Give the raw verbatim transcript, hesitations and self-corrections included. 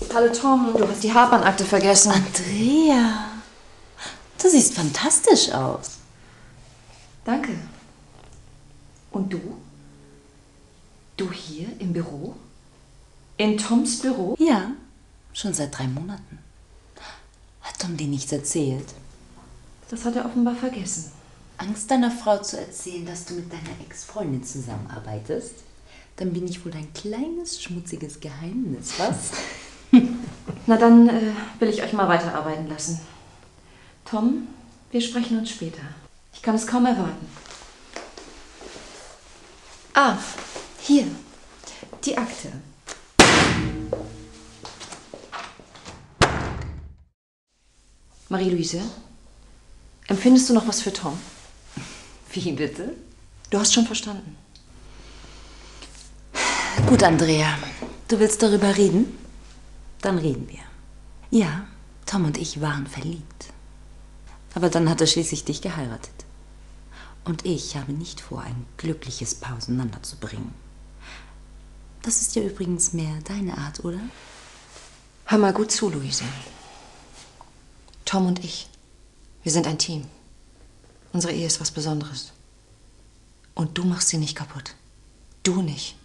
Hallo Tom, du hast die Haarbahnakte vergessen. Andrea, du siehst fantastisch aus. Danke. Und du? Du hier im Büro? In Toms Büro? Ja, schon seit drei Monaten. Hat Tom dir nichts erzählt? Das hat er offenbar vergessen. Angst deiner Frau zu erzählen, dass du mit deiner Ex-Freundin zusammenarbeitest? Dann bin ich wohl dein kleines, schmutziges Geheimnis, was? Na dann äh, will ich euch mal weiterarbeiten lassen. Tom, wir sprechen uns später. Ich kann es kaum erwarten. Ah, hier, die Akte. Marie-Louise, empfindest du noch was für Tom? Wie bitte? Du hast schon verstanden. Gut, Andrea. Du willst darüber reden? Dann reden wir. Ja, Tom und ich waren verliebt. Aber dann hat er schließlich dich geheiratet. Und ich habe nicht vor, ein glückliches Paar auseinanderzubringen. Das ist ja übrigens mehr deine Art, oder? Hör mal gut zu, Luise. Tom und ich, wir sind ein Team. Unsere Ehe ist was Besonderes. Und du machst sie nicht kaputt. Du nicht.